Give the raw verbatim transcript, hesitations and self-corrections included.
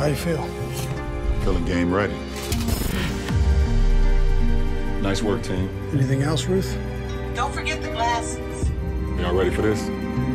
How you feel? Feeling game ready. Nice work, team. Anything else, Ruth? Don't forget the glasses. Y'all ready for this?